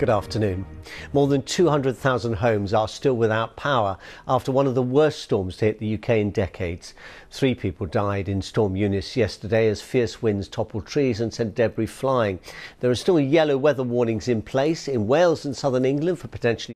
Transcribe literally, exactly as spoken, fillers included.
Good afternoon. More than two hundred thousand homes are still without power after one of the worst storms to hit the U K in decades. Three people died in Storm Eunice yesterday as fierce winds toppled trees and sent debris flying. There are still yellow weather warnings in place in Wales and southern England for potentially